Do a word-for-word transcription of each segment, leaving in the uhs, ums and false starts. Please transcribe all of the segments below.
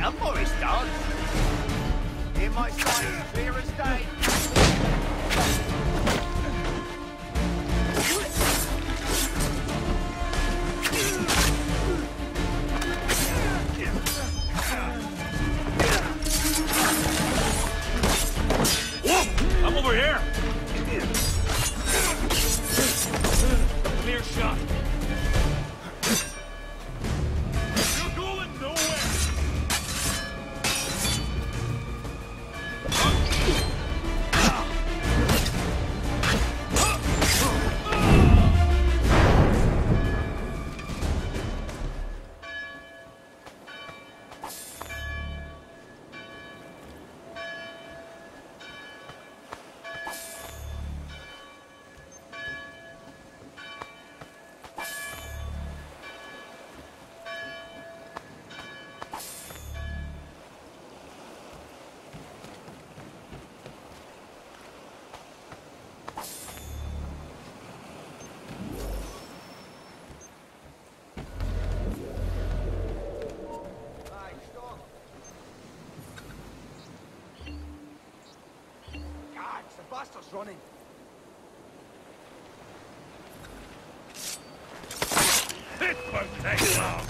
Well, Morris does. Hear my sign clear as day. Whoa! I'm over here! Clear shot. You're going nowhere! Bastard's running. This won't take long.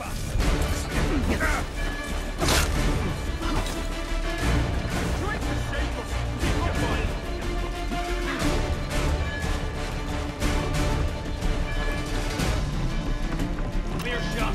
shot. Trying to shake us. Keep your fire. Clear shot.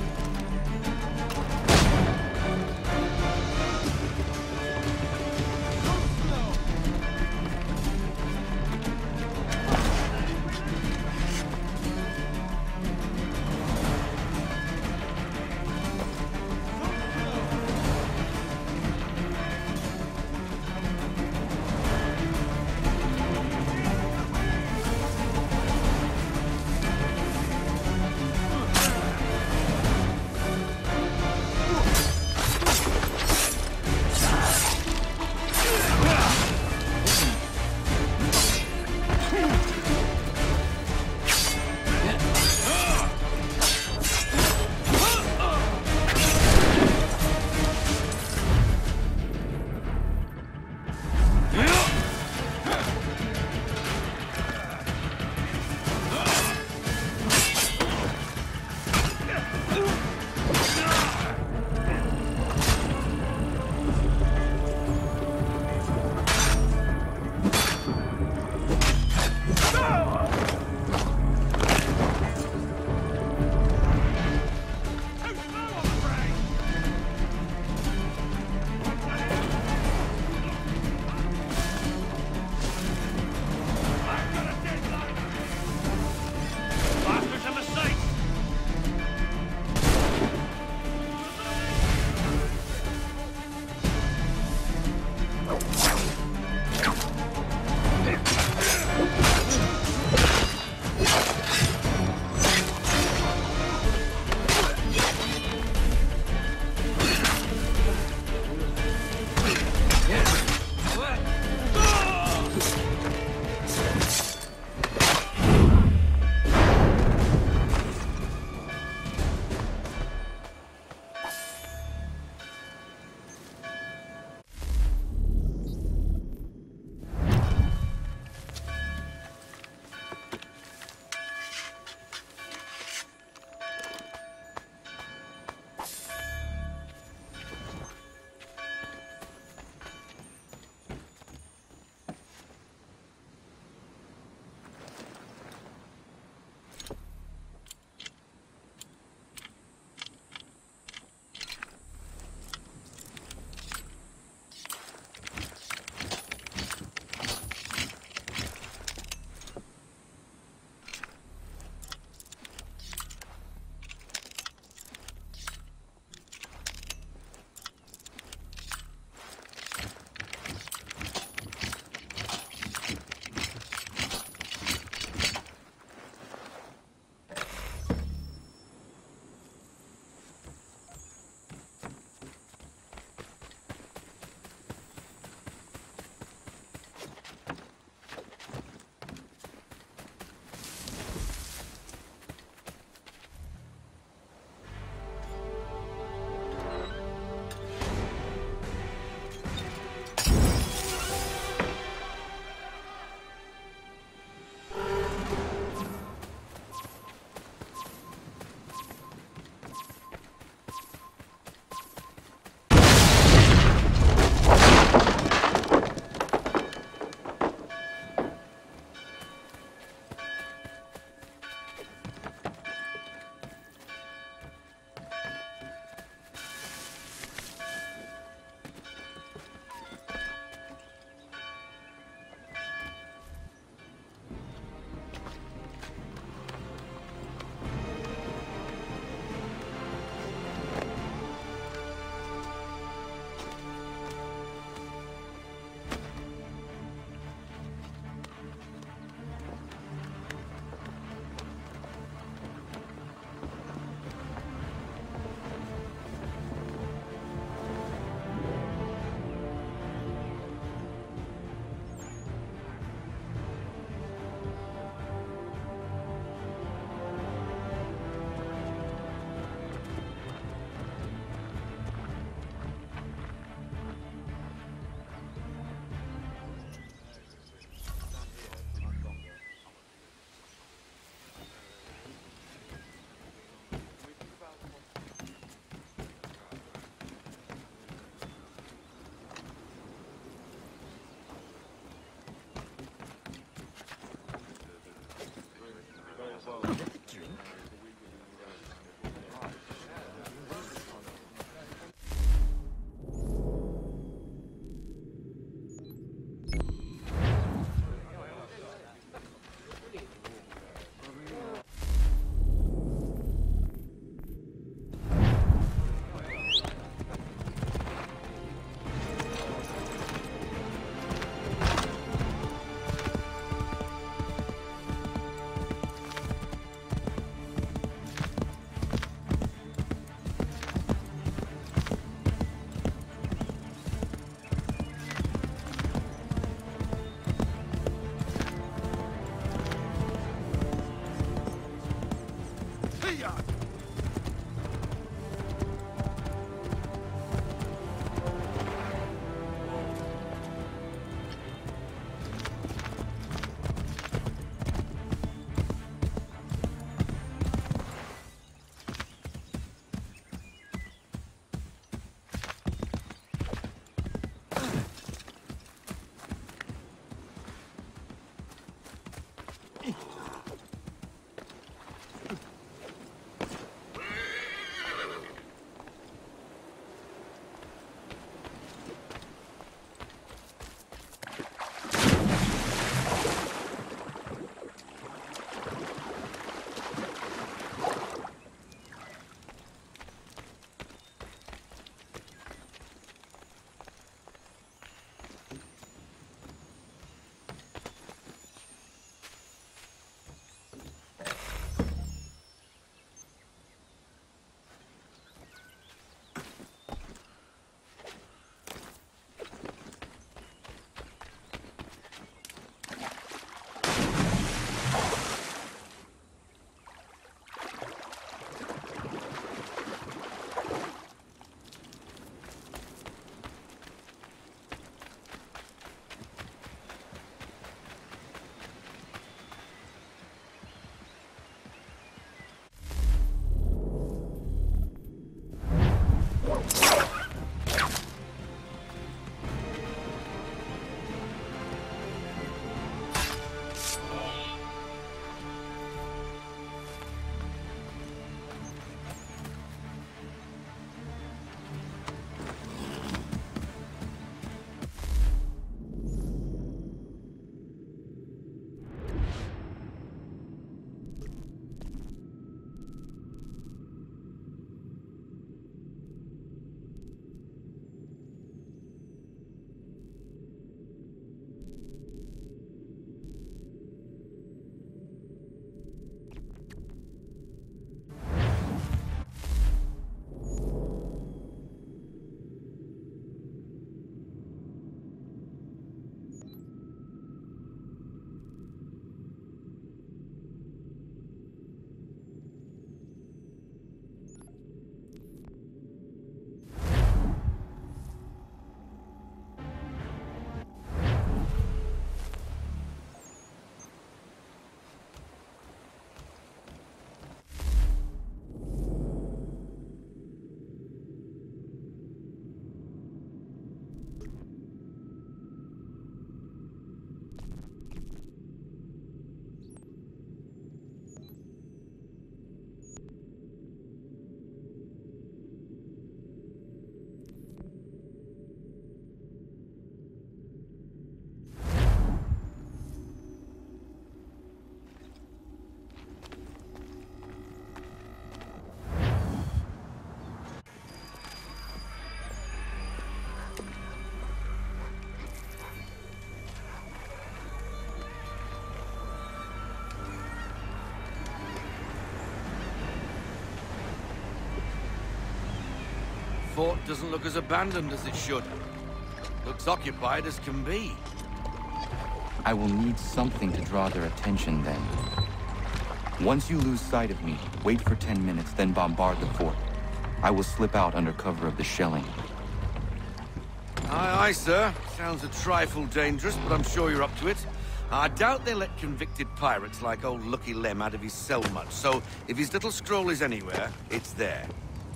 fort doesn't look as abandoned as it should. Looks occupied as can be. I will need something to draw their attention then. Once you lose sight of me, wait for ten minutes, then bombard the fort. I will slip out under cover of the shelling. Aye, aye, sir. Sounds a trifle dangerous, but I'm sure you're up to it. I doubt they let convicted pirates like old Lucky Lem out of his cell much, so if his little scroll is anywhere, it's there.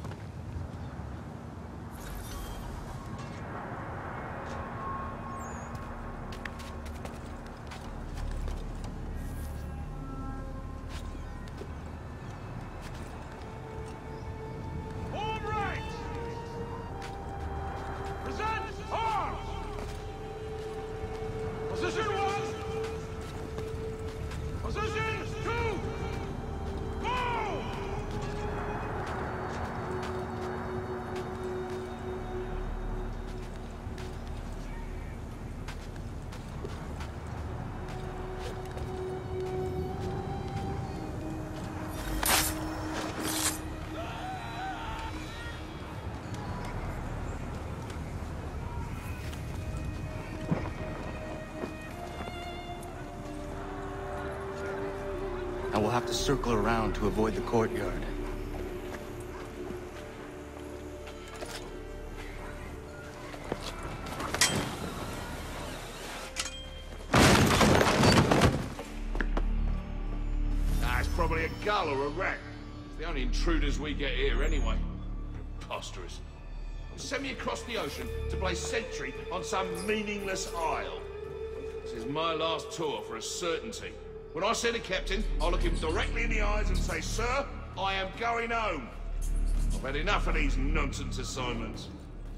All right! Present arms! Position one! Position two! Go! I will have to circle around to avoid the courtyard. Nah, it's probably a gull or a rat. It's the only intruders we get here anyway. Preposterous. Send me across the ocean to play sentry on some meaningless isle. This is my last tour for a certainty. When I see the captain, I'll look him directly in the eyes and say, "Sir, I am going home. I've had enough of these nonsense assignments."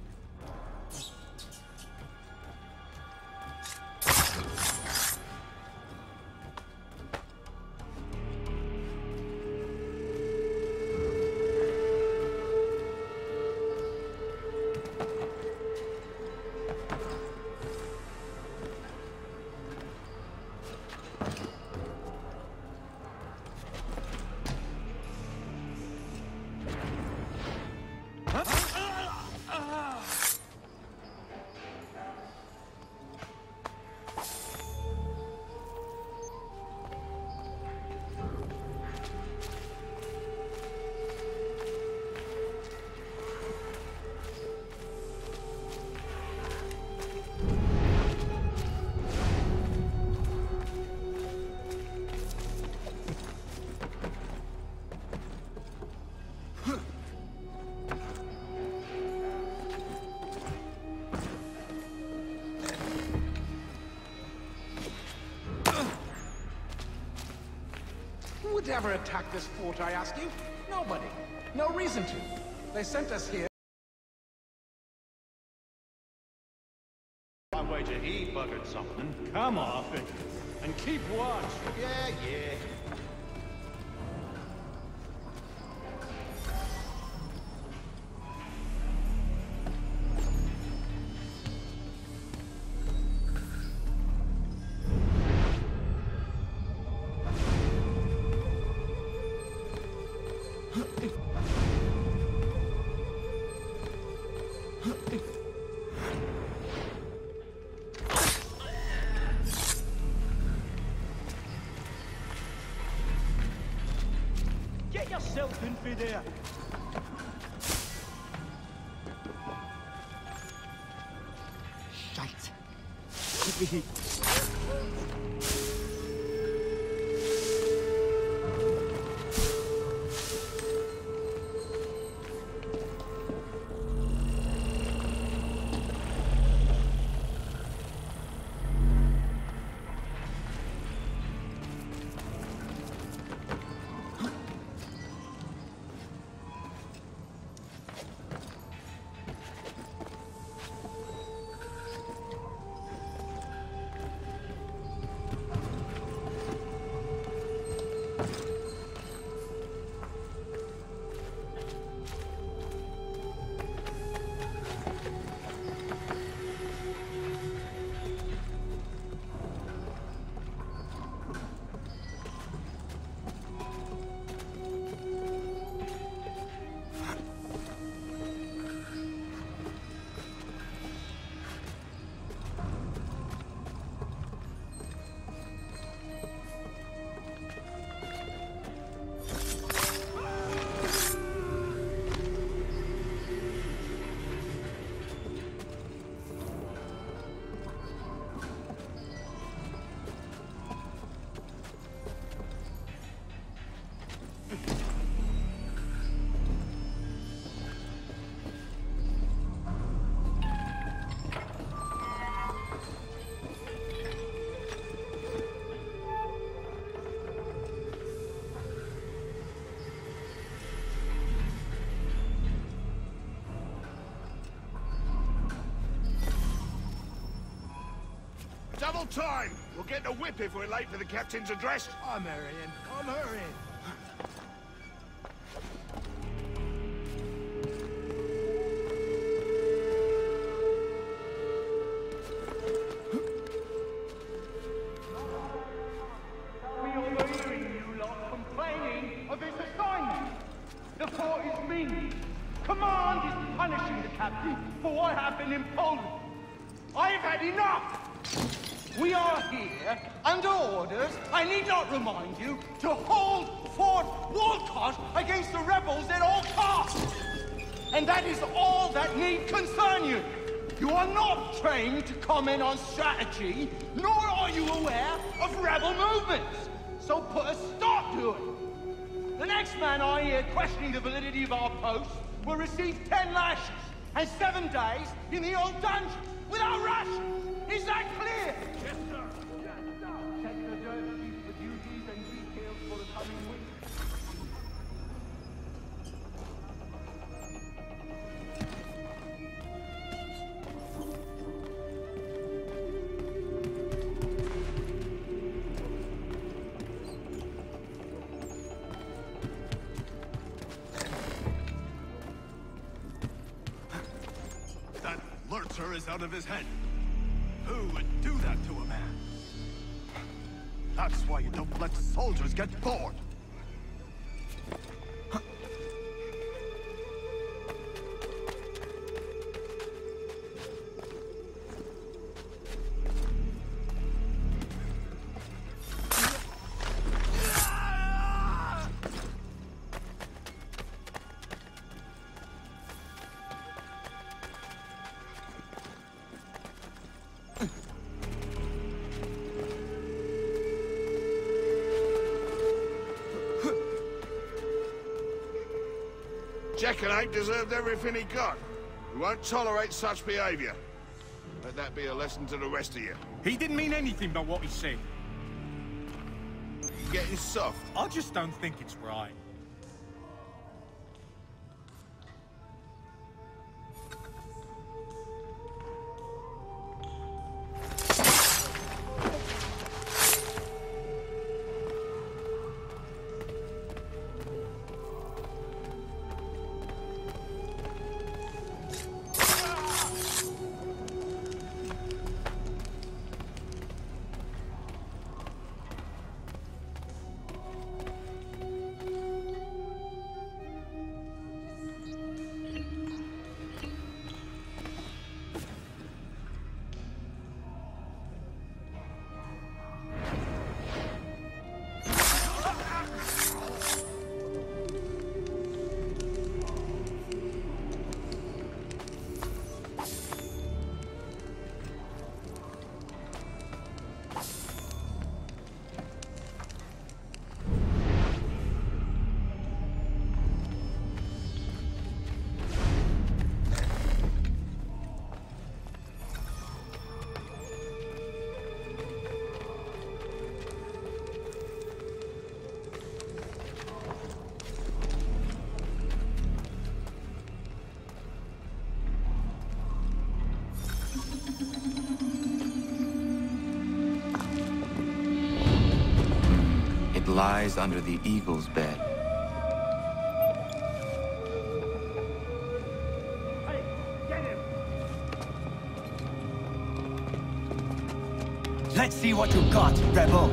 Who would ever attack this fort, I ask you? Nobody. No reason to. They sent us here. I wager he buggered something. Come off and, and keep watch. Yeah, yeah. Get yourself in for there. Shite. time! We'll get the whip if we're late for the captain's address. I'm hurrying. I'm hurrying. We overhearing you lot complaining of this assignment. The fort is mean. Command is punishing the captain for what happened in Poland. I've had enough! We are here, under orders, I need not remind you, to hold Fort Walcott against the rebels at all costs! And that is all that need concern you! You are not trained to comment on strategy, nor are you aware of rebel movements! So put a stop to it! The next man I hear questioning the validity of our post will receive ten lashes and seven days in the old dungeon without rations! Is that clear? Yes, sir. Yes, sir. Check the dirt sheet for duties and details for the coming week. That lurcher is out of his head. Who would do that to a man? That's why you don't let soldiers get bored. Jackanapes deserved everything he got. We won't tolerate such behavior. Let that be a lesson to the rest of you. He didn't mean anything by what he said. You getting soft? I just don't think it's right. Lies under the eagle's bed. Hey, get him! Let's see what you got, rebel.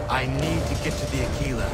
I need to get to the Aquila.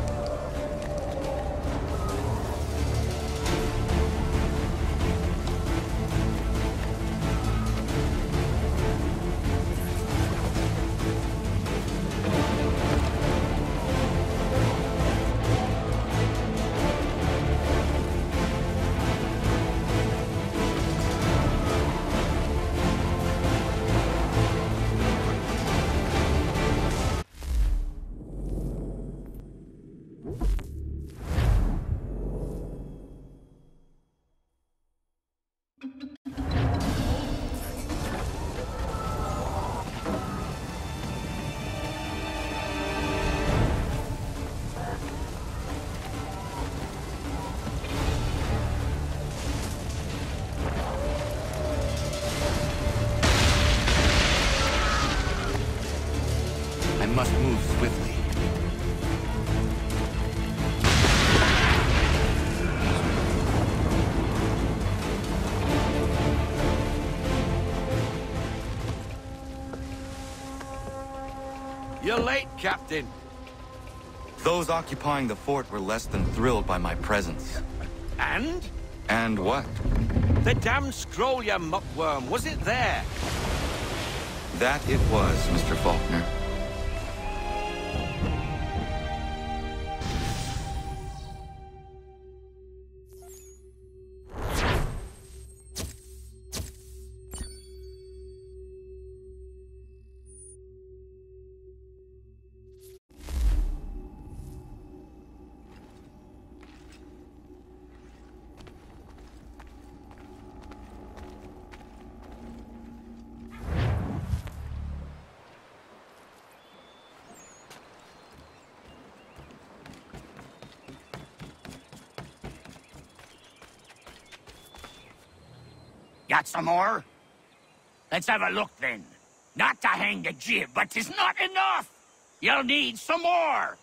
I must move swiftly. You're late, Captain. Those occupying the fort were less than thrilled by my presence. And? And what? The damn scroll, you muckworm. Was it there? That it was, Mister Faulkner. Got some more? Let's have a look then. Not to hang the jib, but 'tis not enough! You'll need some more!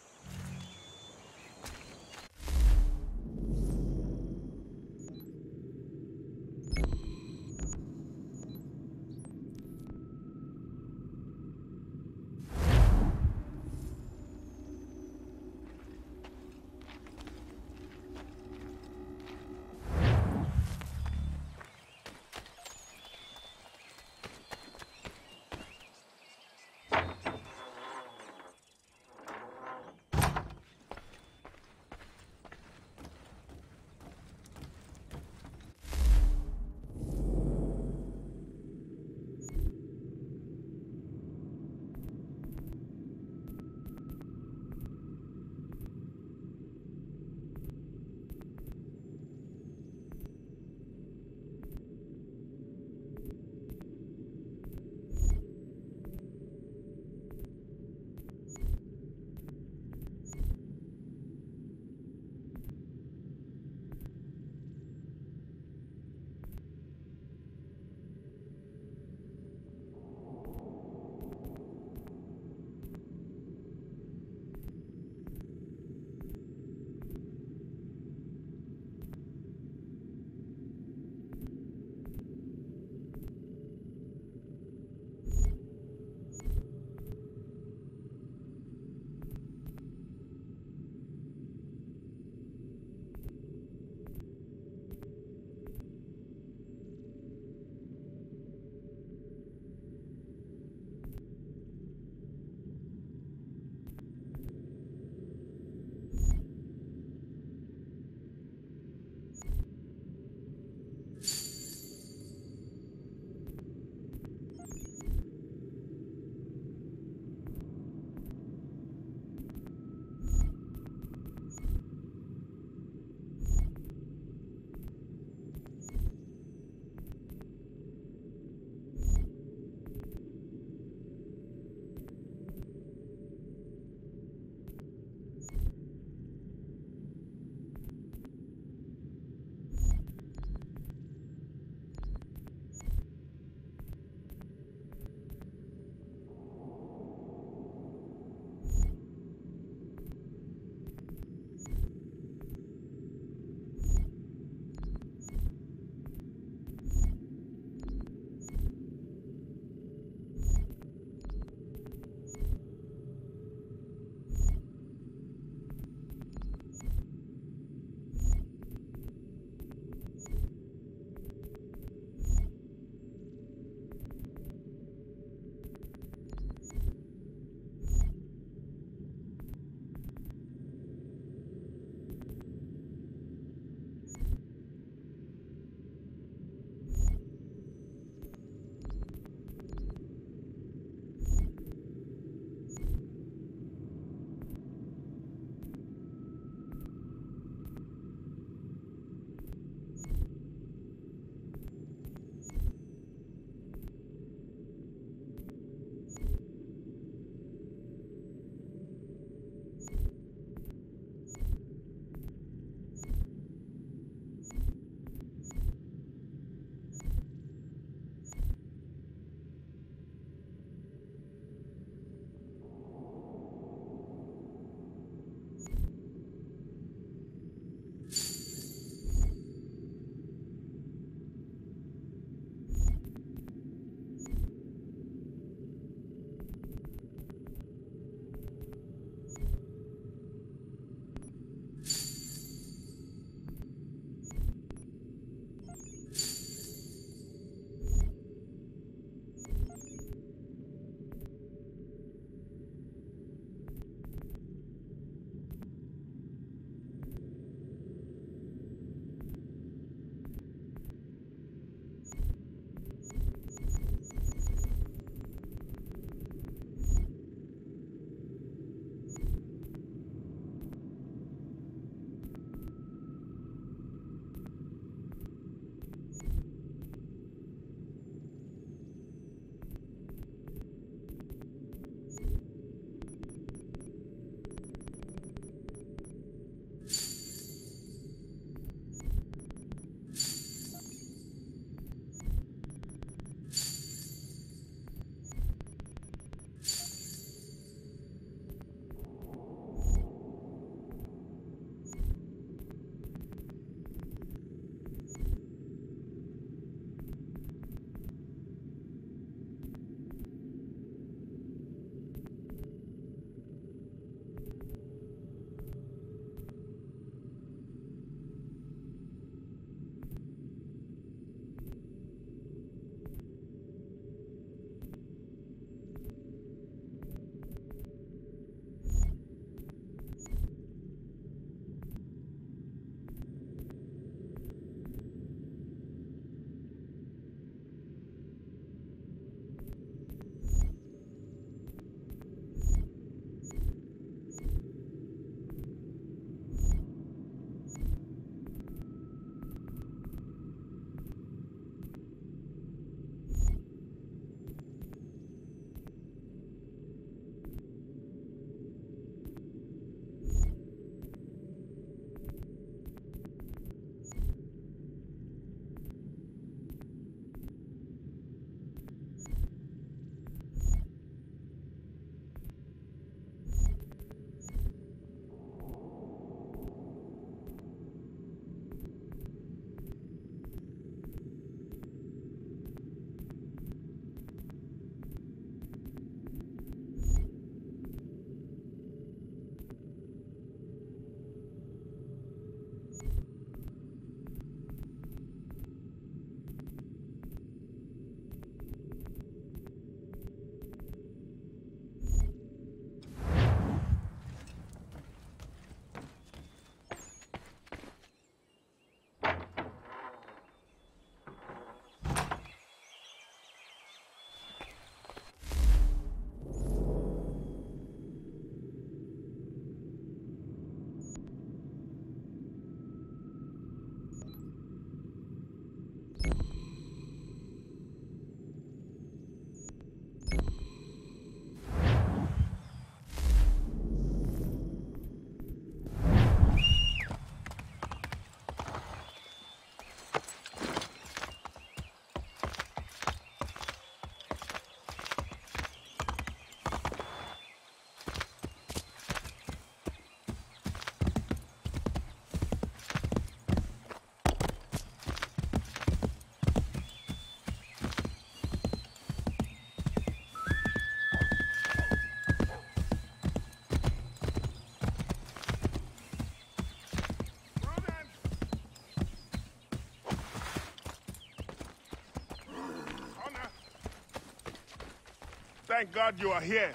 Thank God you are here.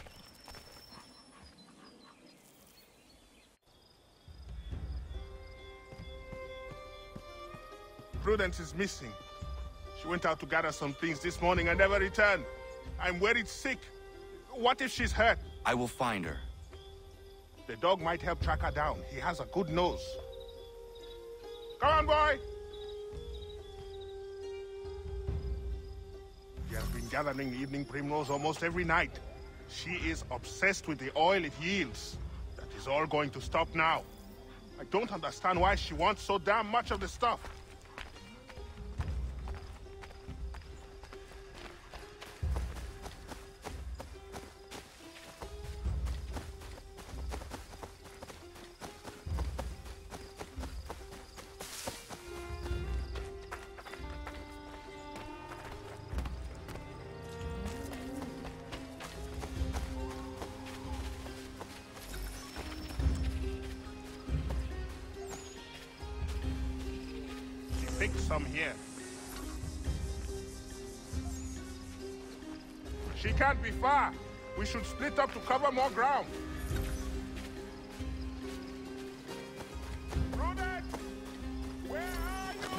Prudence is missing. She went out to gather some things this morning and never returned. I'm worried sick. What if she's hurt? I will find her. The dog might help track her down. He has a good nose. Come on, boy! He has been gathering evening primrose almost every night. She is obsessed with the oil it yields. That is all going to stop now. I don't understand why she wants so damn much of the stuff. Picked some here. She can't be far. We should split up to cover more ground. Prudence! Where are you?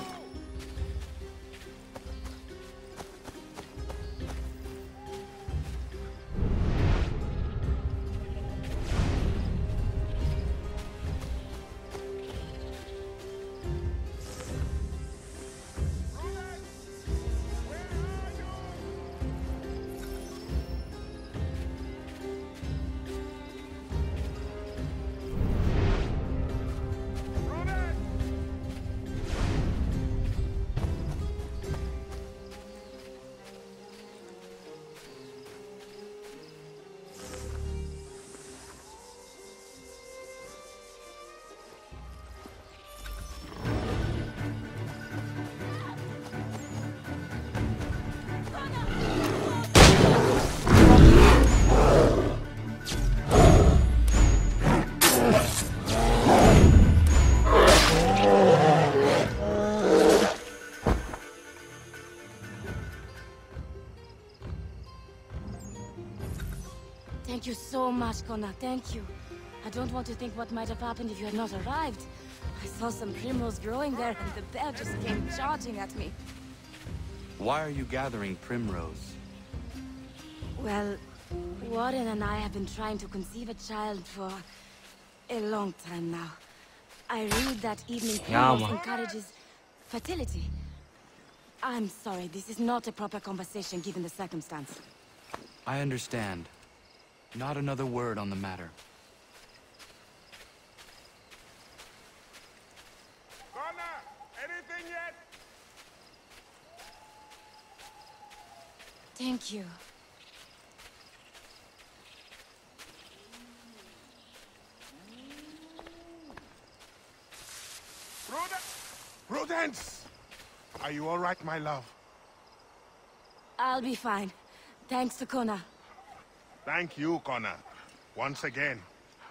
Thank you so much, Connor. Thank you. I don't want to think what might have happened if you had not arrived. I saw some primrose growing there, and the bear just came charging at me. Why are you gathering primrose? Well, Warren and I have been trying to conceive a child for a long time now. I read that evening primrose man. encourages fertility. I'm sorry, this is not a proper conversation given the circumstance. I understand. Not another word on the matter. Connor, anything yet? Thank you. Prudence! Prudence! Are you all right, my love? I'll be fine. Thanks to Connor. Thank you, Connor. Once again.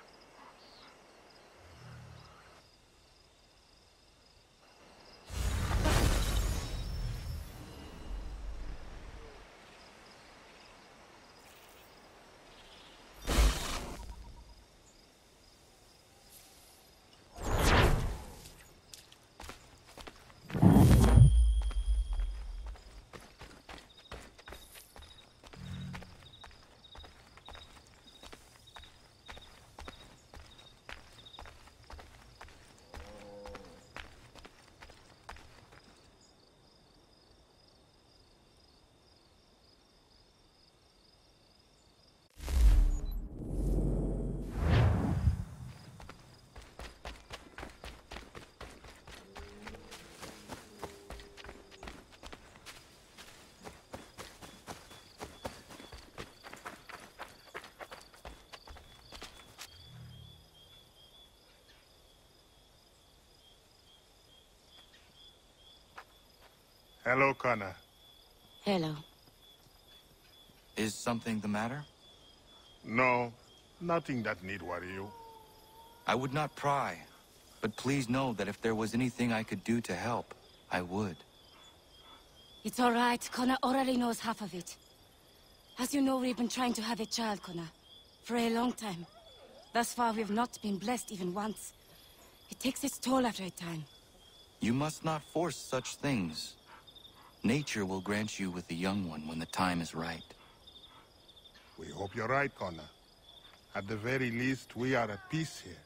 Hello, Connor. Hello. Is something the matter? No, nothing that need worry you. I would not pry, but please know that if there was anything I could do to help, I would. It's all right. Connor already knows half of it. As you know, we've been trying to have a child, Connor. For a long time. Thus far, we've not been blessed even once. It takes its toll after a time. You must not force such things. Nature will grant you with a young one when the time is right. We hope you're right, Connor. At the very least, we are at peace here.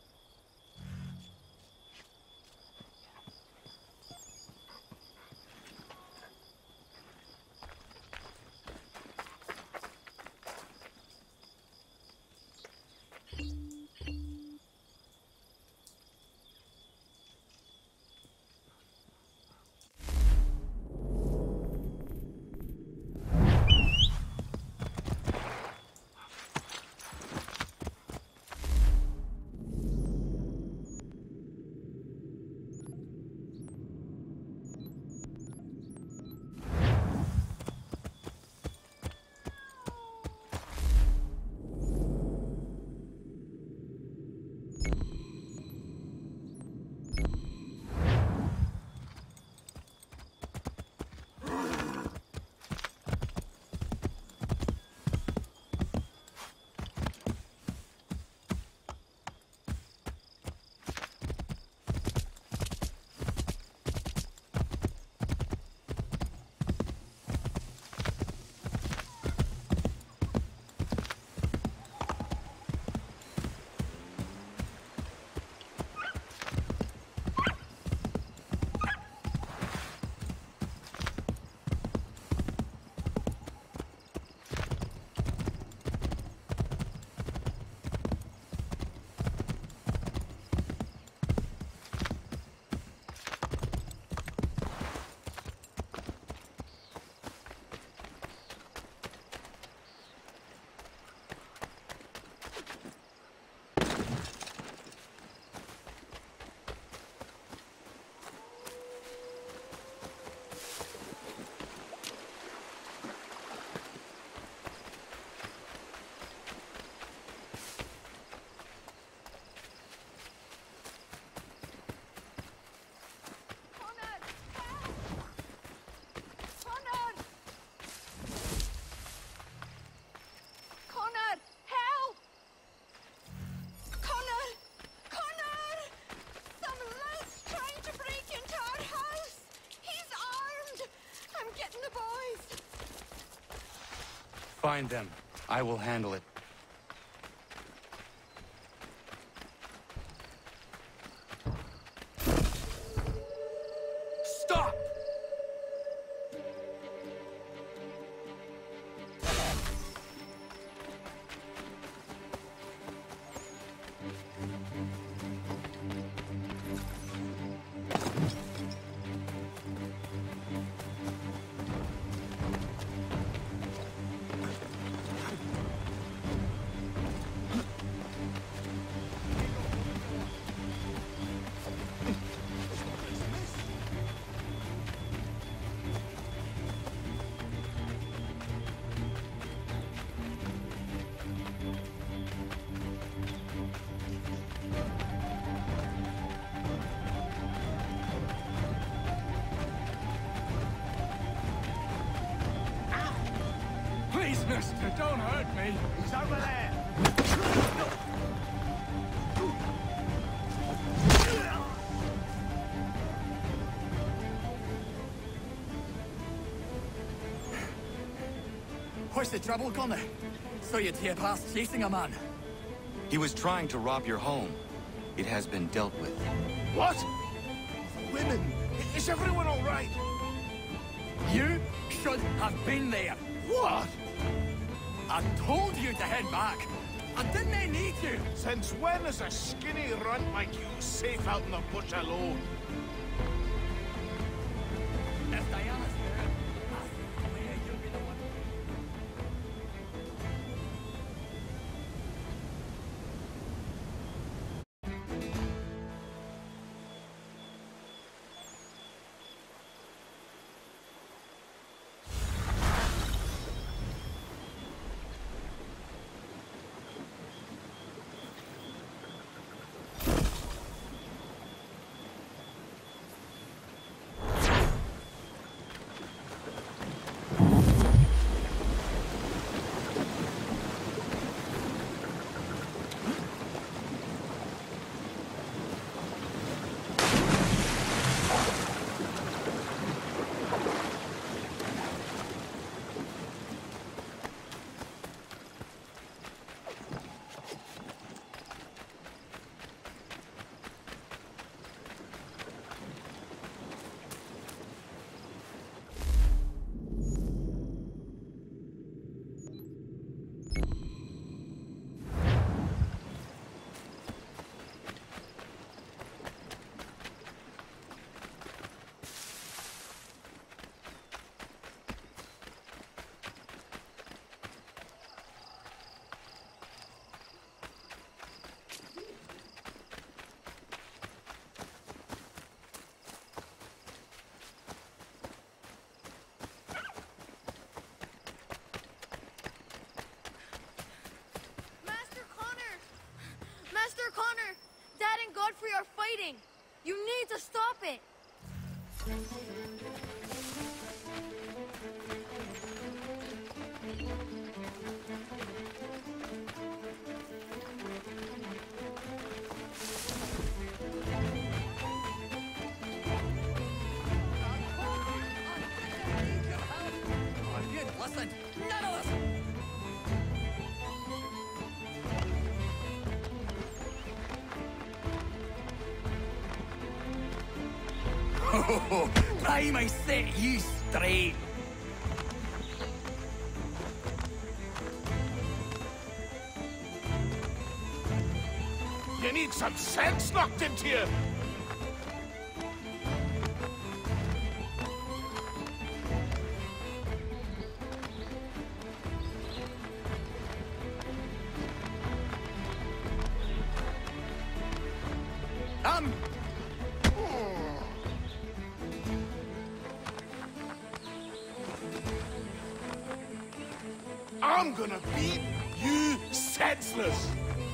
Find them. I will handle it. Stop! Please, mister, don't hurt me. He's over there. What's the trouble, Connor? So you'd hear past chasing a man? He was trying to rob your home. It has been dealt with. What? Women? Is everyone all right? You should have been there. What? I told you to head back. I didn't need you. Since when is a skinny runt like you safe out in the bush alone? If Diana's there, I swear you'll be the one. Godfrey are fighting! You need to stop it! Listen, none of us. Oh, time I set you straight. You need some sense knocked into you. Um. I'm gonna beat you senseless.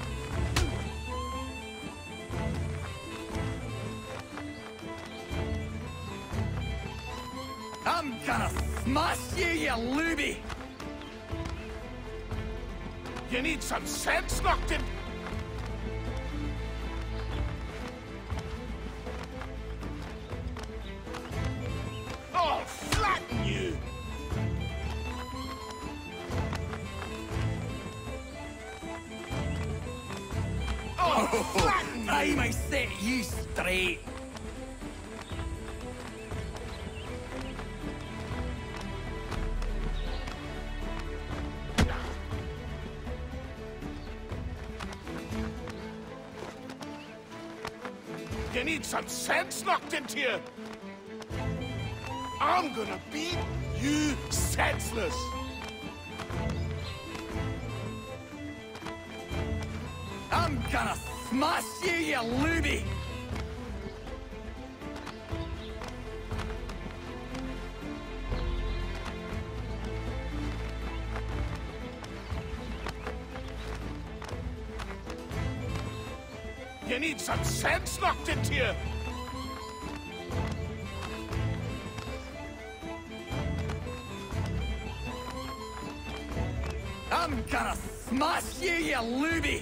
I'm gonna smash you, you looby. You need some sense knocked in. I'll flatten you. I'll flatten you. Time I set you straight. You need some sense knocked into you. I'm gonna beat you senseless. I'm gonna smash you, you looby. You need some sense knocked into you. I'm gonna smash you, you looby.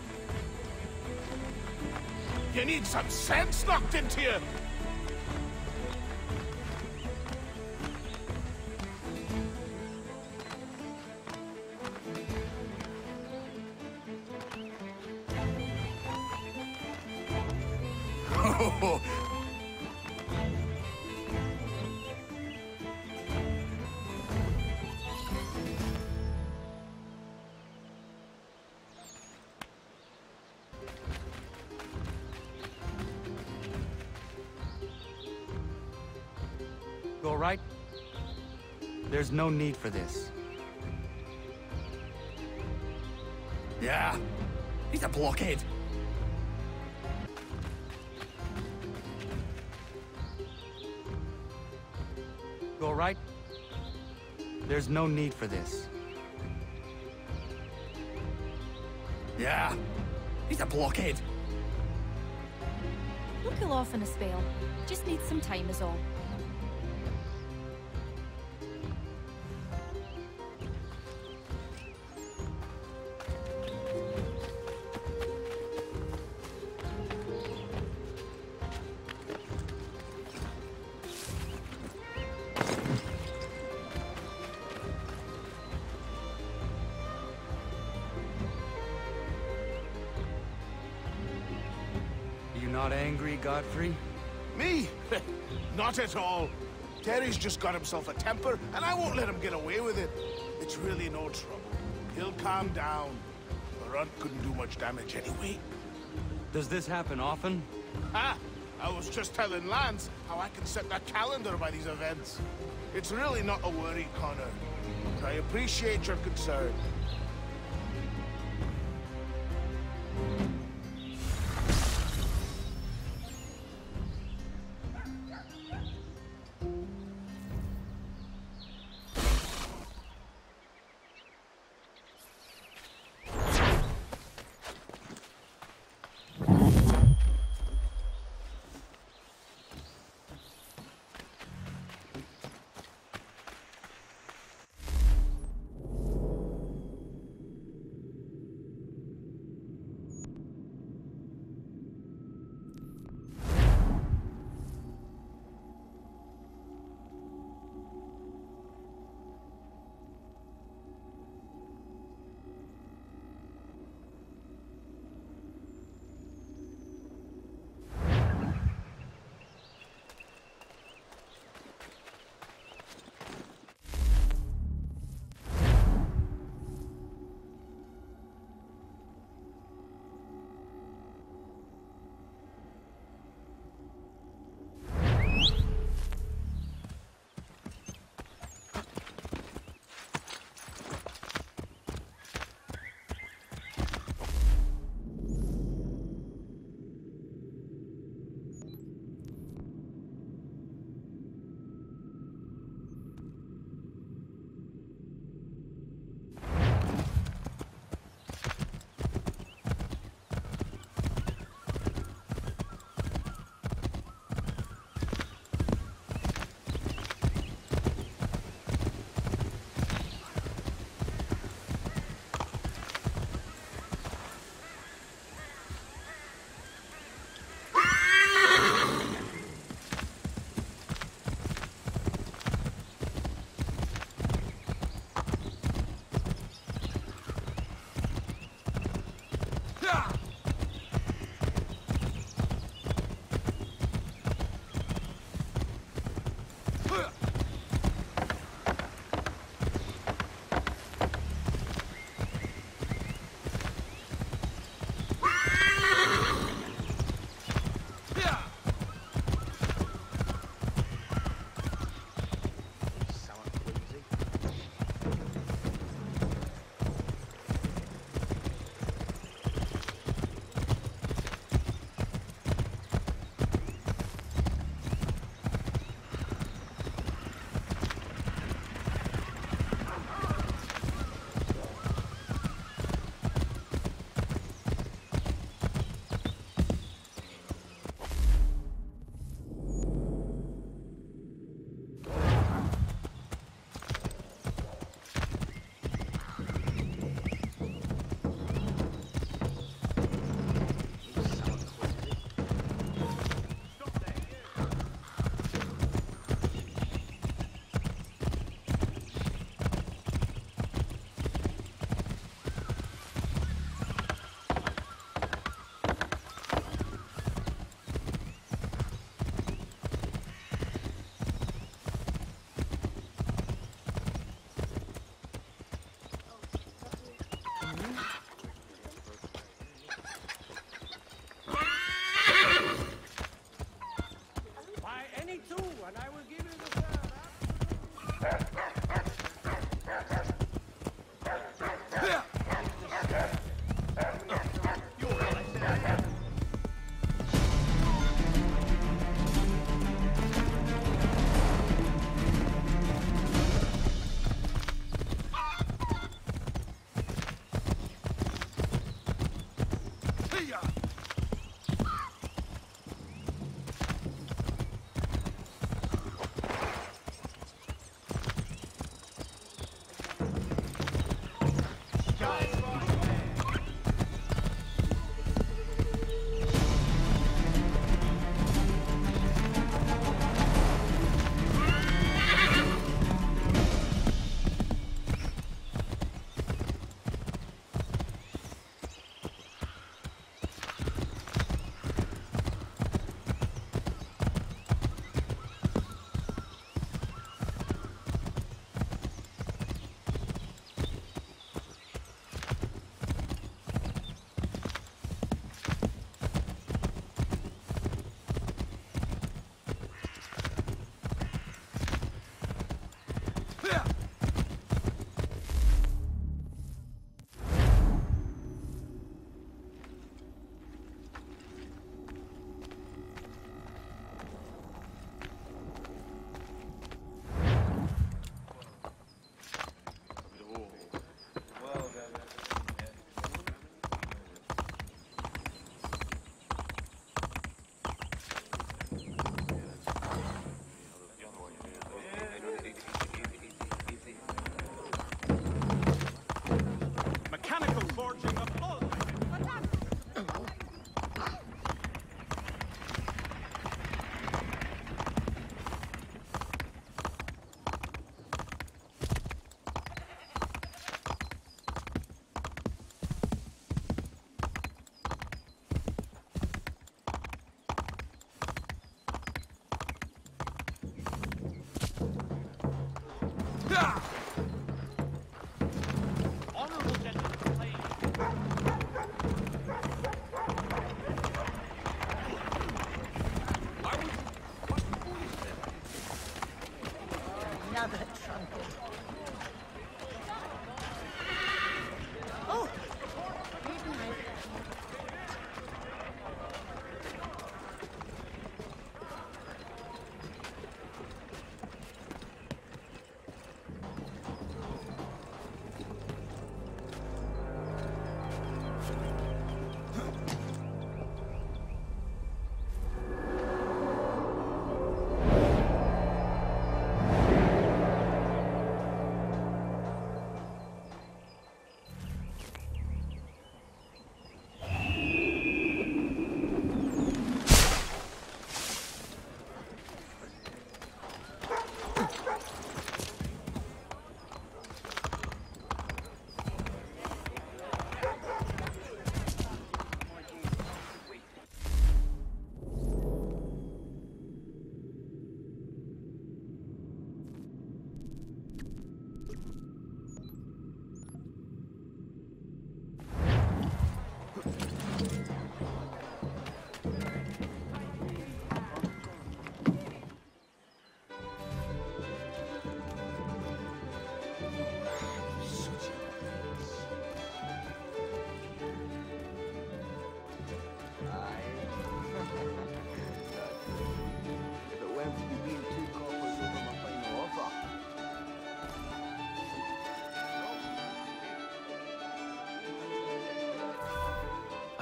You need some sense knocked into you. Oh. You all right? There's no need for this. Yeah, he's a blockhead. You all right? There's no need for this. Yeah, he's a blockhead. We'll cool off in a spell. Just need some time is all. Not angry, Godfrey? Me? Not at all. Terry's just got himself a temper, and I won't let him get away with it. It's really no trouble. He'll calm down. The runt couldn't do much damage anyway. Does this happen often? Ah, I was just telling Lance how I can set the calendar by these events. It's really not a worry, Connor. I appreciate your concern.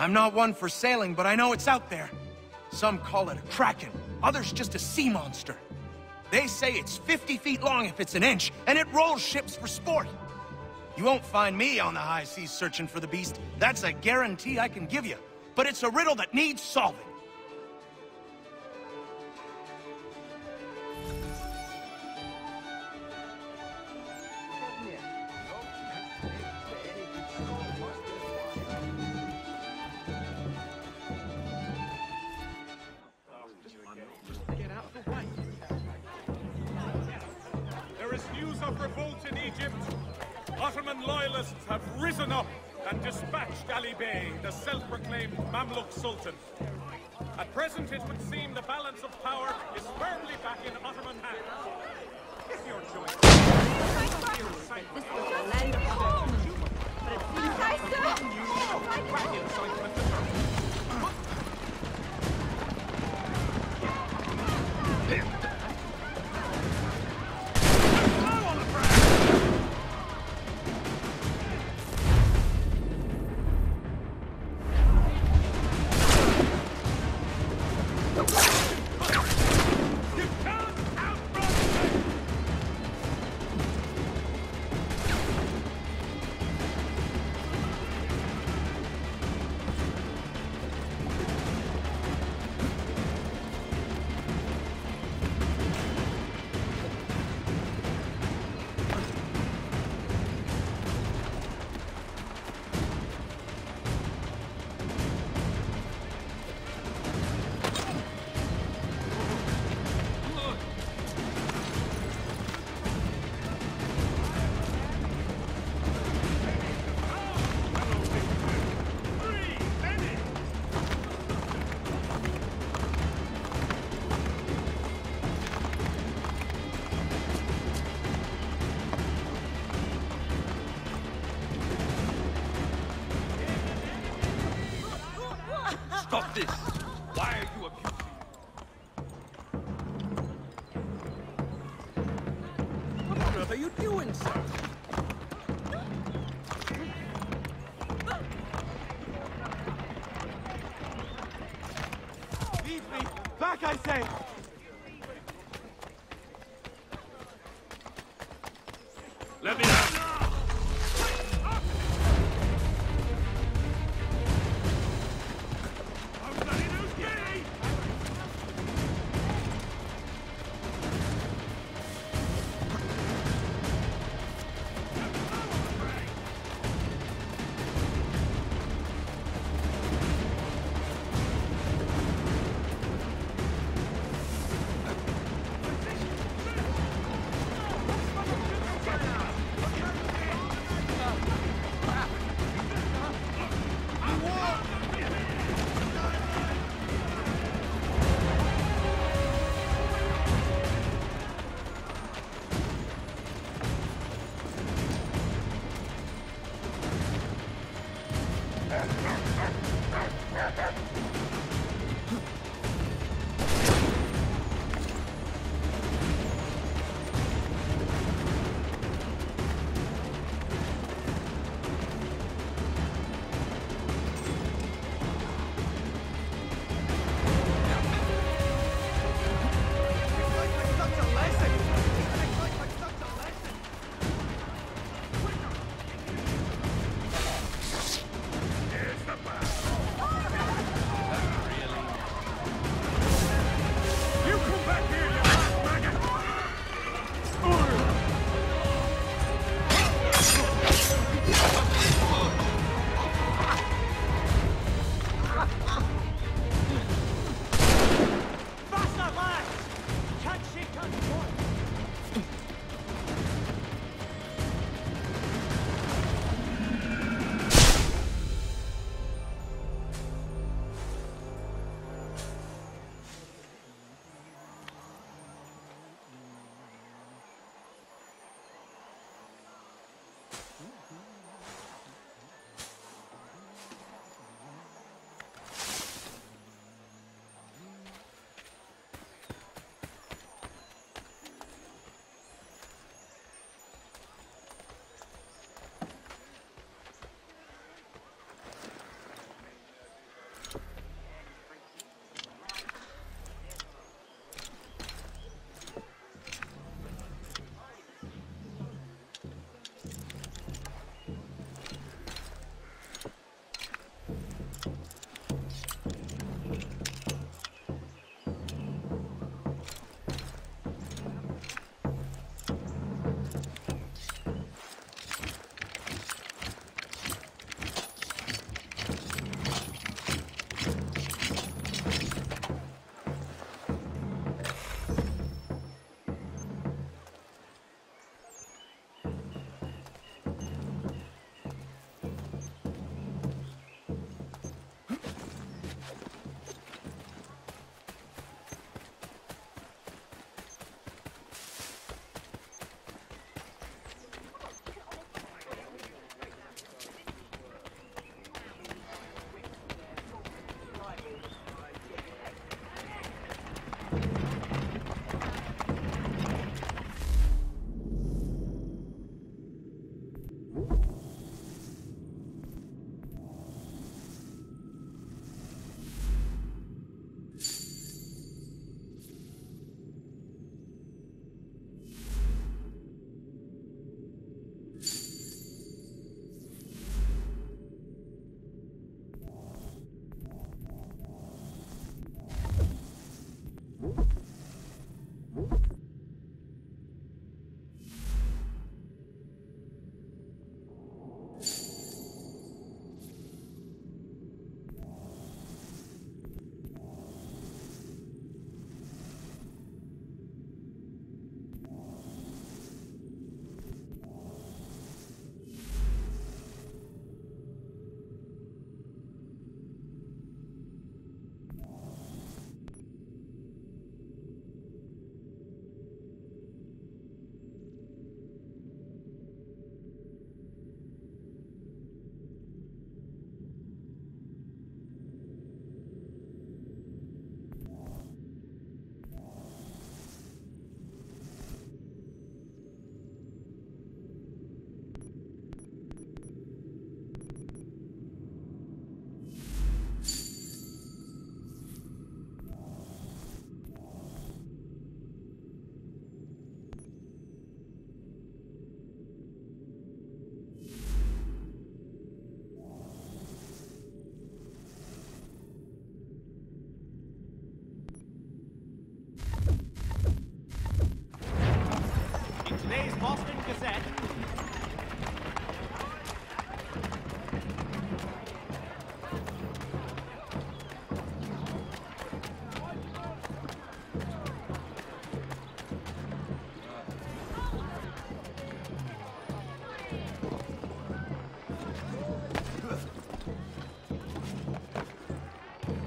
I'm not one for sailing, but I know it's out there. Some call it a kraken, others just a sea monster. They say it's fifty feet long if it's an inch, and it rolls ships for sport. You won't find me on the high seas searching for the beast. That's a guarantee I can give you. But it's a riddle that needs solving. There is news of revolt in Egypt. Ottoman loyalists have risen up and dispatched Ali Bey, the self-proclaimed Mamluk Sultan. At present, it would seem the balance of power is firmly back in Ottoman hands. If you're joined... This was a land of home! But it seems Stop this! Why are you abusing? What on earth are you doing, sir? Leave me! Back, I say! Let me out!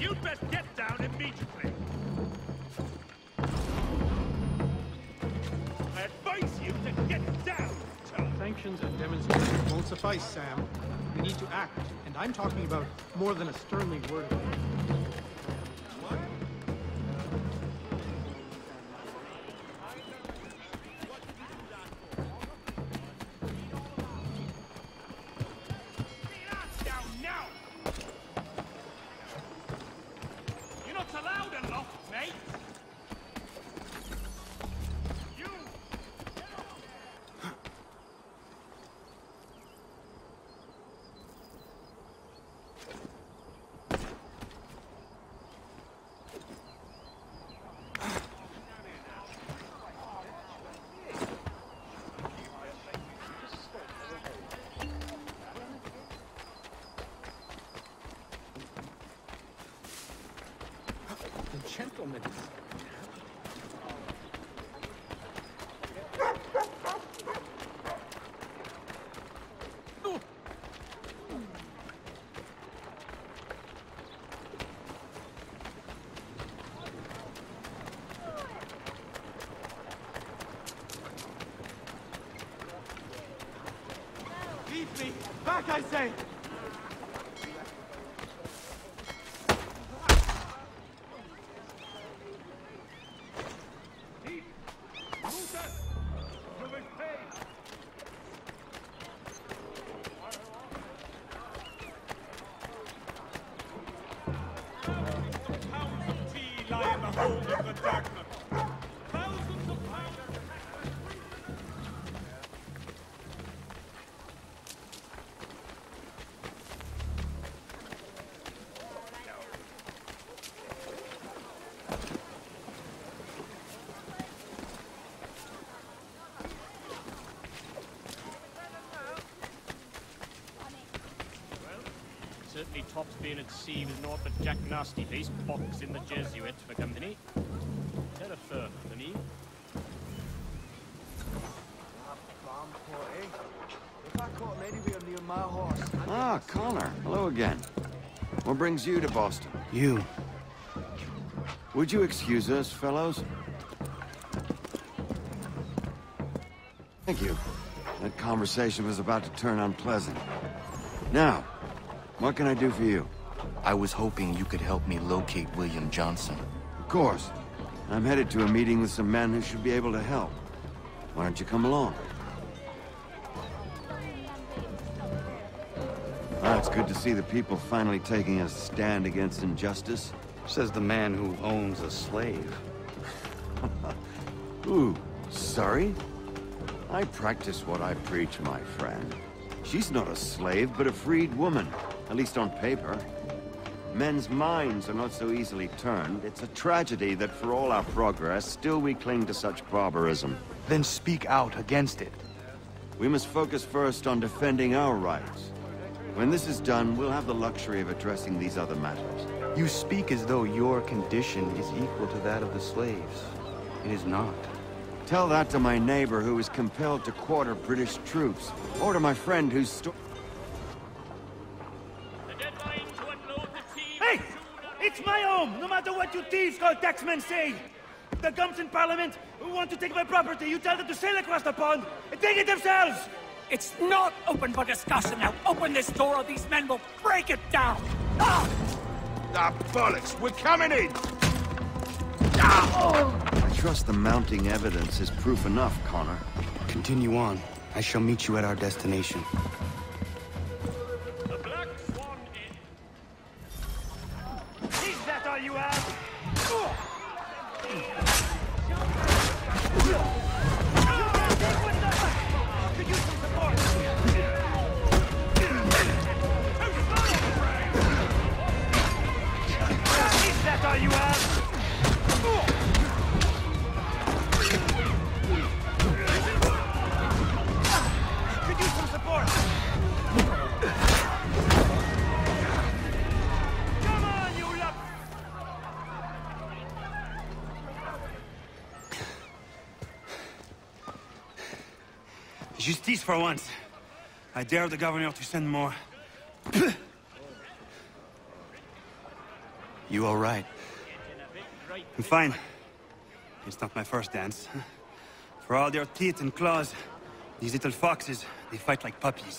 You'd best get down immediately. I advise you to get down. Sanctions and demonstrations won't suffice, Sam. We need to act, and I'm talking about more than a sternly worded. Gentlemen. Leave me! Back, I say! Certainly tops being at sea with naught but Jack Nastyface box in the Jesuit for company. Terra firma, Denis. Ah, Connor. Hello again. What brings you to Boston? You. Would you excuse us, fellows? Thank you. That conversation was about to turn unpleasant. Now, what can I do for you? I was hoping you could help me locate William Johnson. Of course. I'm headed to a meeting with some men who should be able to help. Why don't you come along? Ah, it's good to see the people finally taking a stand against injustice. Says the man who owns a slave. Ooh, sorry? I practice what I preach, my friend. She's not a slave, but a freed woman. At least on paper. Men's minds are not so easily turned. It's a tragedy that for all our progress, still we cling to such barbarism. Then speak out against it. We must focus first on defending our rights. When this is done, we'll have the luxury of addressing these other matters. You speak as though your condition is equal to that of the slaves. It is not. Tell that to my neighbor who is compelled to quarter British troops, or to my friend who's sto- Hey! It's my home, no matter what you thieves called taxmen say! The gums in Parliament who want to take my property, you tell them to sail across the pond and take it themselves! It's not open for discussion now. Open this door or these men will break it down! Ah! Ah, bollocks! We're coming in! I trust the mounting evidence is proof enough, Connor. Continue on. I shall meet you at our destination. The Black Swan Inn. Is that all you have? Could use some support. Is that all you have? Could use some support. Come on, you lot! Justice for once. I dare the governor to send more. You all right? I'm fine. It's not my first dance. For all their teeth and claws, these little foxes, they fight like puppies.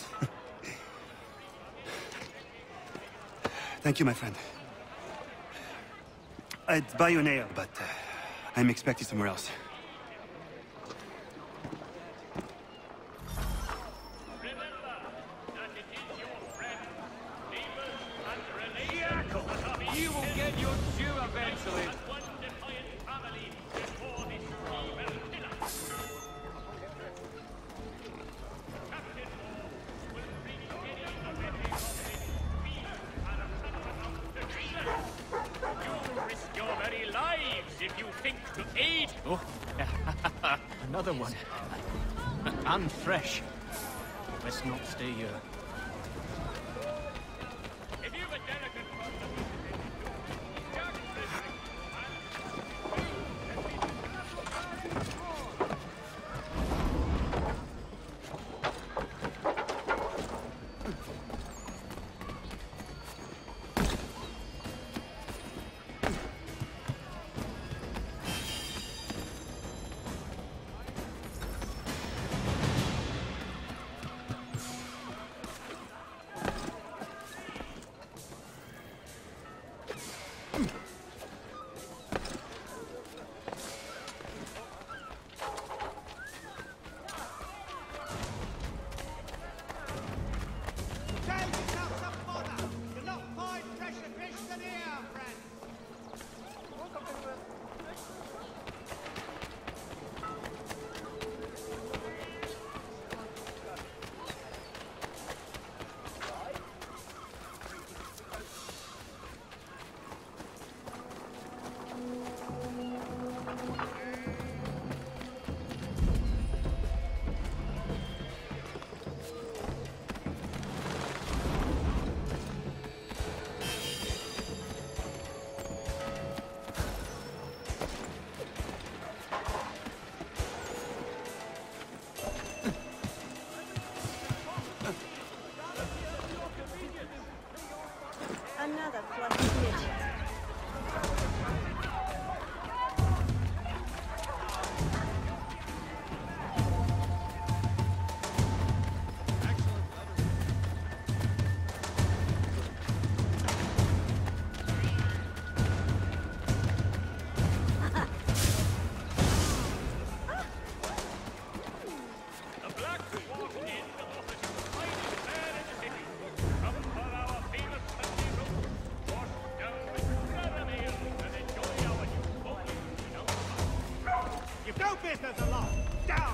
Thank you, my friend. I'd buy you an ale, but uh, I'm expected somewhere else. You will get your due eventually. You'll risk your very lives if you think to aid. Oh, another one. And fresh. Let's not stay here. Another fluffy snitch. business alone. Down!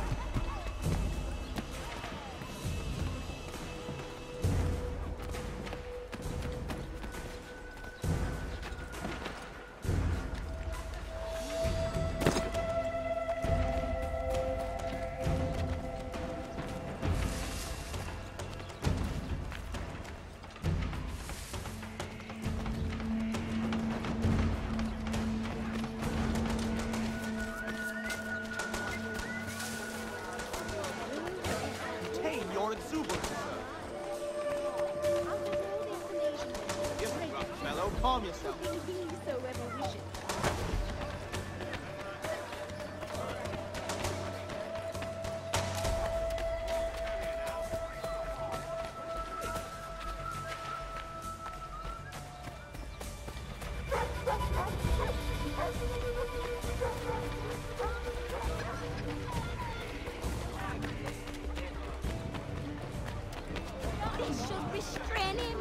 Calm yourself. So revolution. They should restrain him.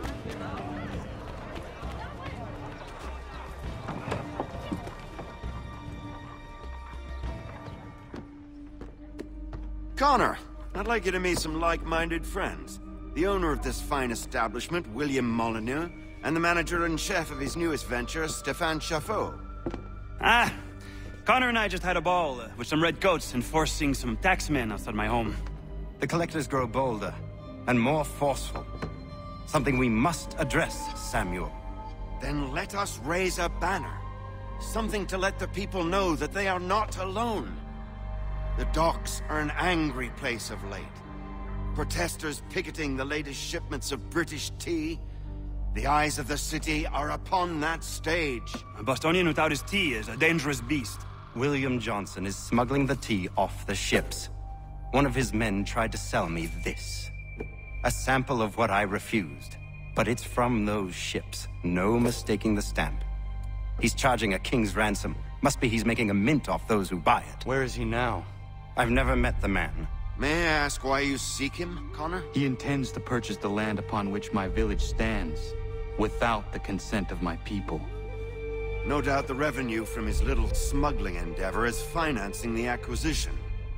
Connor, I'd like you to meet some like-minded friends. The owner of this fine establishment, William Molyneux, and the manager and chef of his newest venture, Stéphane Chaffeau. Ah, Connor and I just had a ball uh, with some redcoats enforcing some taxmen outside my home. The collectors grow bolder and more forceful. Something we must address, Samuel. Then let us raise a banner. Something to let the people know that they are not alone. The docks are an angry place of late. Protesters picketing the latest shipments of British tea, The eyes of the city are upon that stage. A Bostonian without his tea is a dangerous beast. William Johnson is smuggling the tea off the ships. One of his men tried to sell me this. A sample of what I refused. But it's from those ships. No mistaking the stamp. He's charging a king's ransom. Must be he's making a mint off those who buy it. Where is he now? I've never met the man. May I ask why you seek him, Connor? He intends to purchase the land upon which my village stands, without the consent of my people. No doubt the revenue from his little smuggling endeavor is financing the acquisition.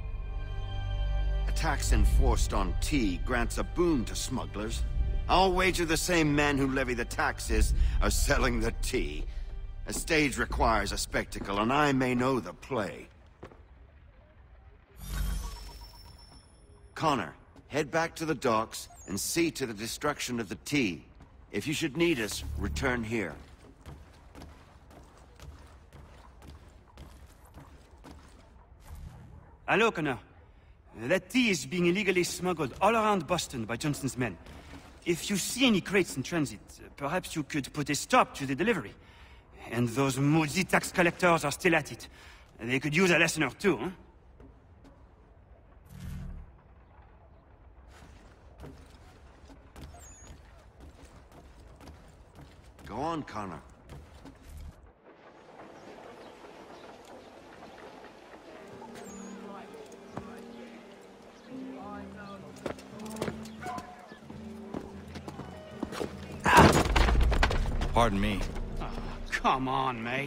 A tax enforced on tea grants a boon to smugglers. I'll wager the same men who levy the taxes are selling the tea. A stage requires a spectacle, and I may know the play. Connor, head back to the docks and see to the destruction of the tea. If you should need us, return here. Hello, Connor. That tea is being illegally smuggled all around Boston by Johnson's men. If you see any crates in transit, perhaps you could put a stop to the delivery. And those moody tax collectors are still at it. They could use a lesson or two, huh? Go on, Connor. Pardon me. Oh, come on, mate.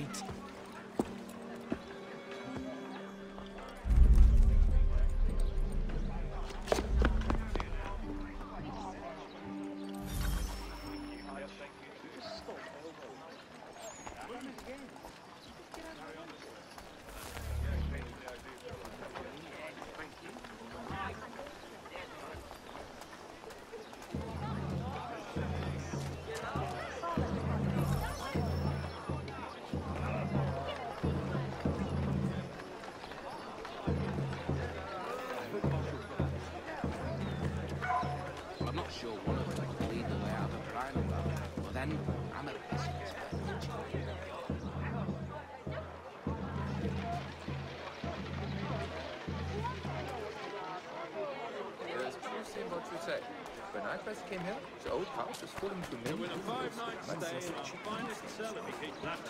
When I first came here, the old house was full into many With a five-night stay, I'll find it sell if you keep that.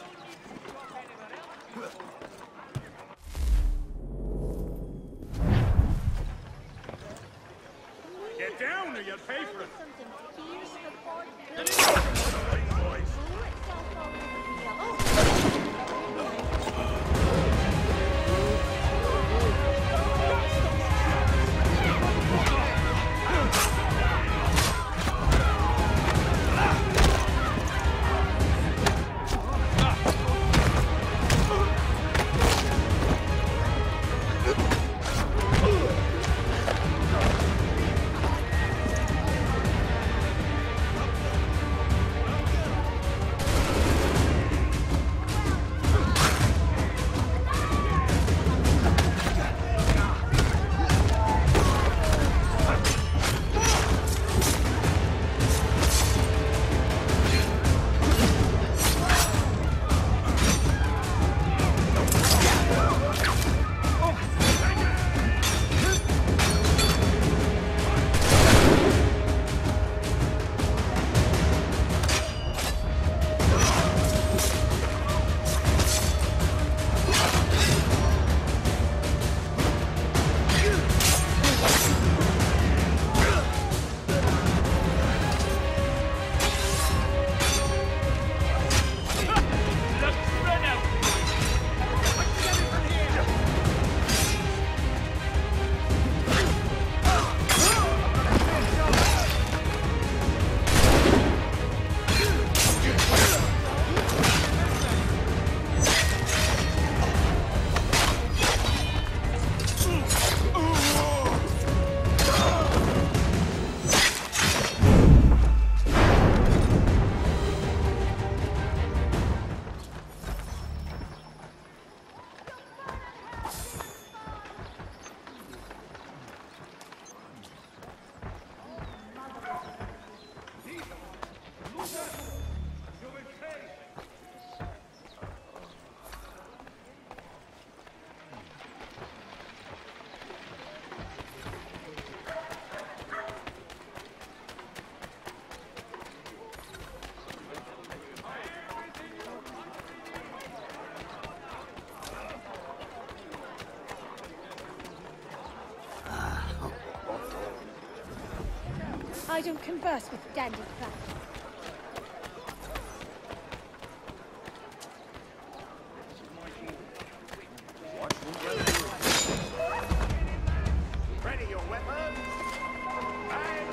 Get down or you'll pay for it. I don't converse with dandy crap. Ready your weapons. Bang.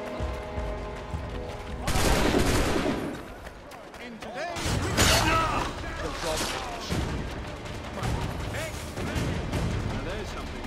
In today's the drop. Hey, now there's something.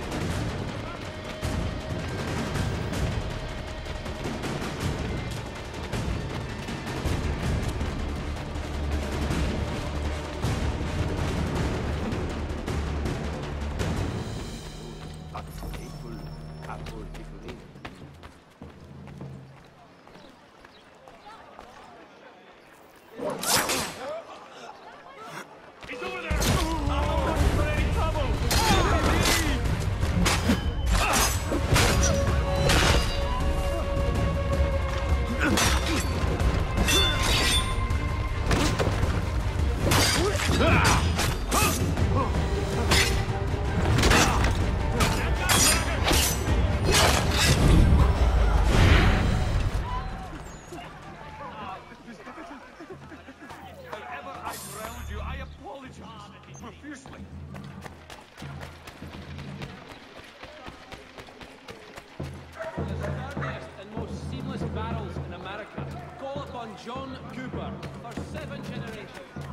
John Cooper for seven generations.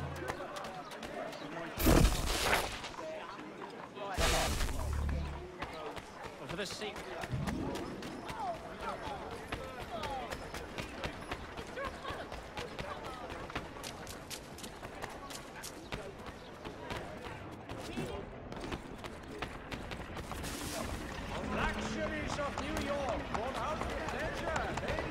For the sake. Luxuries of New York, one out of pleasure, eh?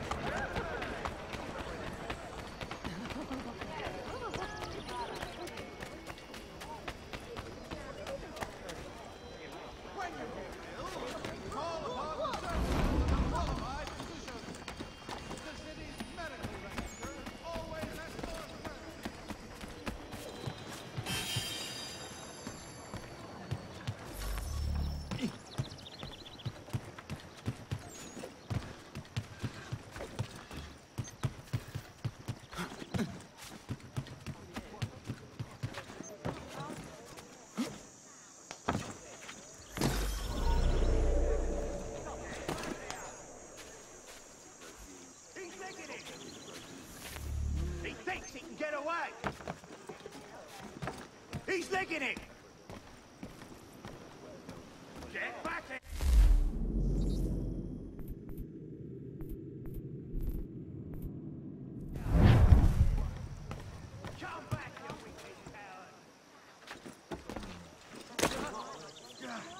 He can get away! He's licking it! Get back in! Come back, you wicked coward!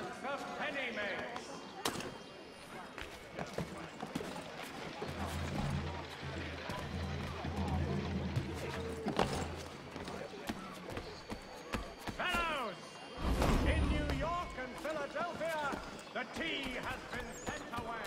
the penny maze. Fellows, in New York and Philadelphia, the tea has been sent away.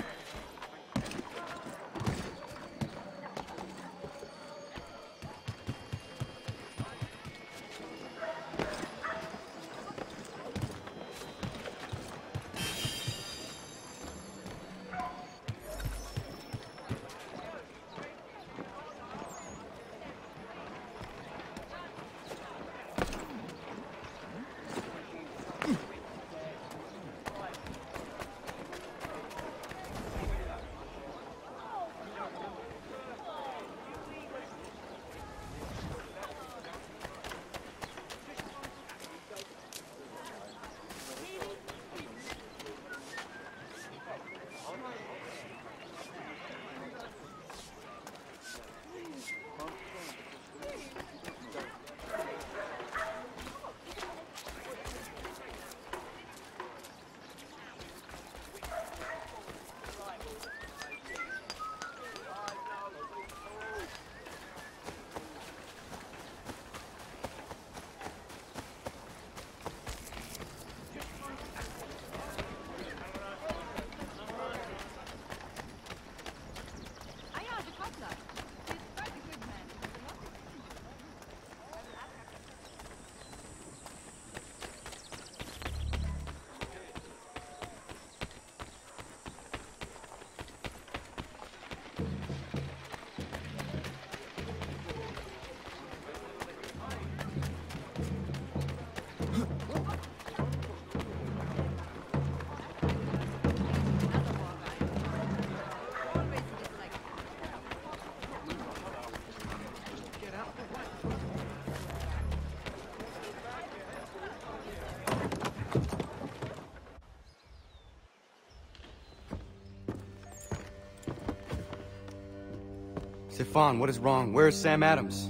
Stefan, what is wrong? Where is Sam Adams?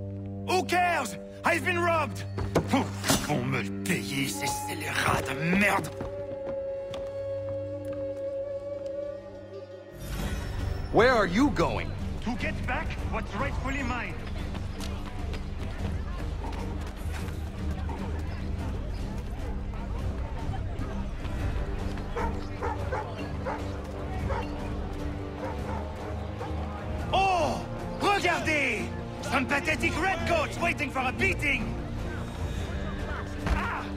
Who cares? I've been robbed! Ils vont me le payer, ces scélérats de merde! Where are you going? To get back what's rightfully mine. Oh! Regardez! Some pathetic redcoats waiting for a beating! Ah!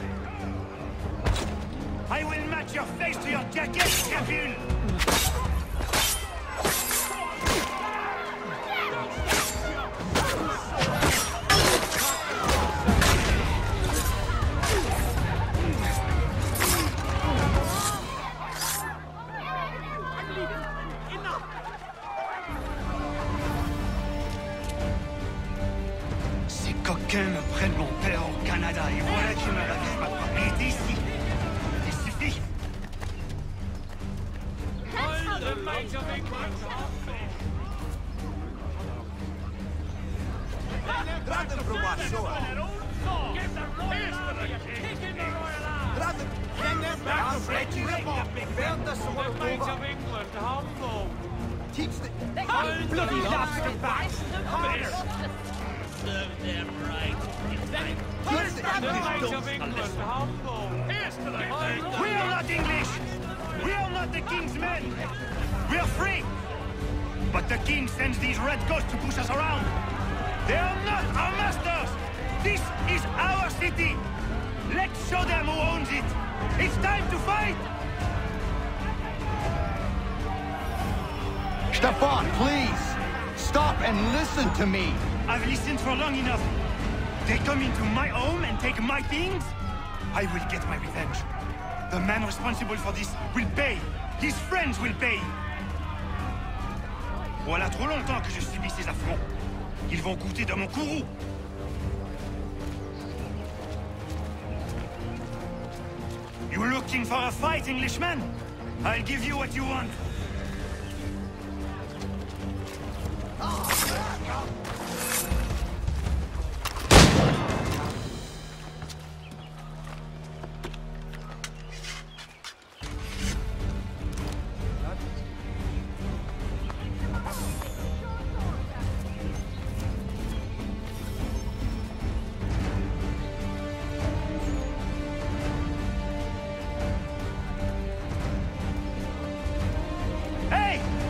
I will match your face to your jacket, Scapule! Coquins me prennent mon père au Canada et voilà qui me ravise ma propriété ici. Il suffit. The might of England Grab them from what shore? Give the royal army a kick in the royal arm. Grab them. Send them back to break you up. Burn the sword The might over. of England humble. Teach the... Hold bloody the bastard back. Harder. Serve them right. Teach the The might English of England humble. Here's to the We are not English! We are not the king's men! We are free! But the king sends these red ghosts to push us around! They are not our masters! This is our city! Let's show them who owns it! It's time to fight! Stefan, please! Stop and listen to me! I've listened for long enough. They come into my home and take my things? I will get my revenge. The man responsible for this will pay. His friends will pay. Voilà trop longtemps que je subis ces affronts. Ils vont goûter de mon courroux. You looking for a fight, Englishman? I'll give you what you want.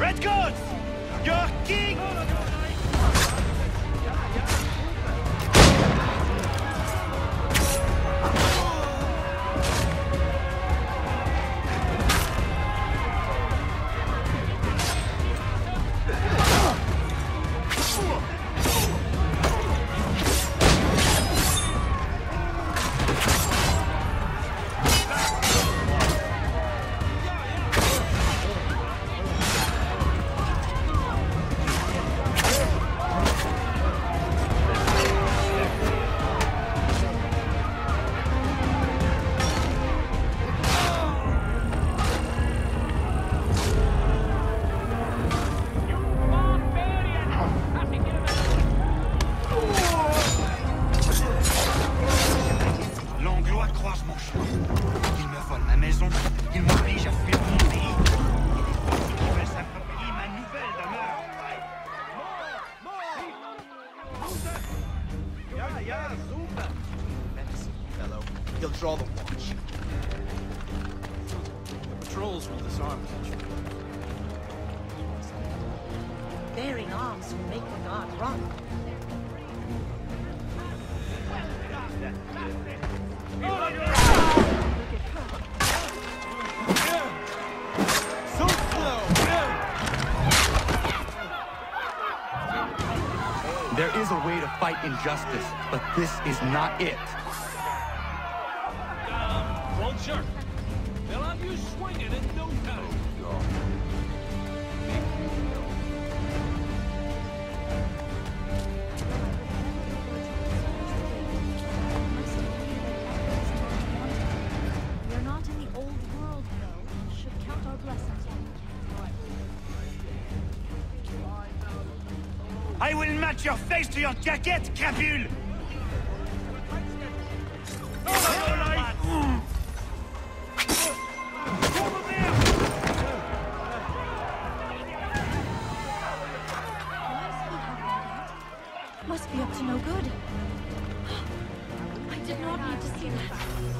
Redcoats! Your king! He'll draw the watch. The patrols will disarm each other. Bearing arms will make the guard run. So slow! There is a way to fight injustice, but this is not it. Vulture! They'll have you swinging in no time. We're not in the old world, though. Should count our blessings on I will match your face to your jacket, crapule! Must be up to no good. I did not need to see that.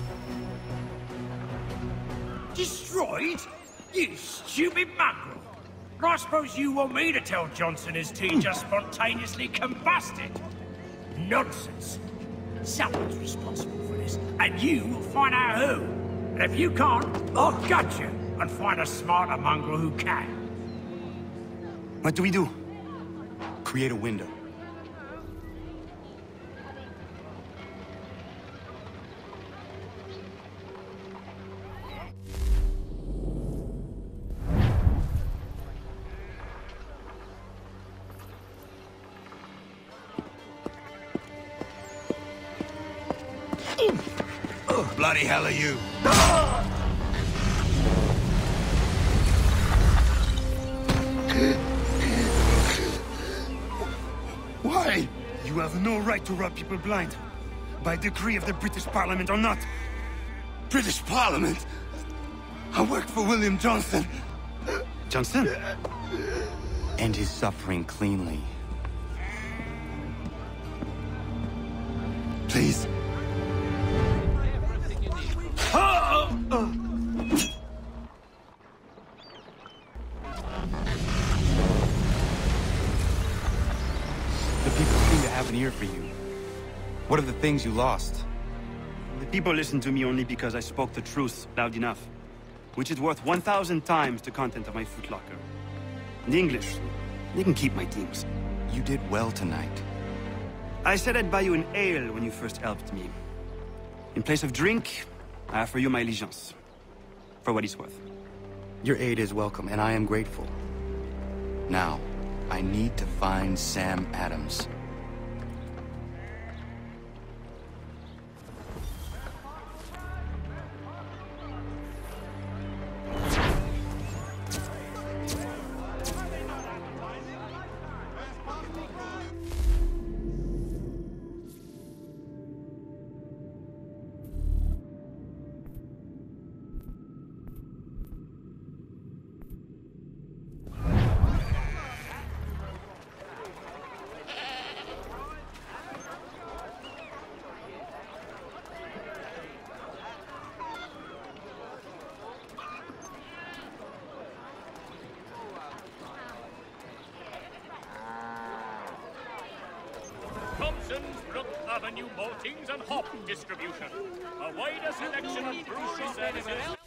Destroyed? You stupid mongrel! I suppose you want me to tell Johnson his tea just spontaneously combusted? Nonsense. Someone's responsible for this, and you will find out who. And if you can't, I'll gut you and find a smarter mongrel who can. What do we do? Create a window. Bloody hell are you? Why? You have no right to rob people blind. By decree of the British Parliament or not. British Parliament? I work for William Johnson. Johnson? End his suffering cleanly. Please. The people seem to have an ear for you. What are the things you lost? The people listen to me only because I spoke the truth loud enough. Which is worth one thousand times the content of my footlocker. In English, they can keep my teams. You did well tonight. I said I'd buy you an ale when you first helped me. In place of drink, I offer you my allegiance. For what it's worth. Your aid is welcome, and I am grateful. Now, I need to find Sam Adams. Johnson's Brook Avenue maltings and hop distribution. A wider selection of brewery services.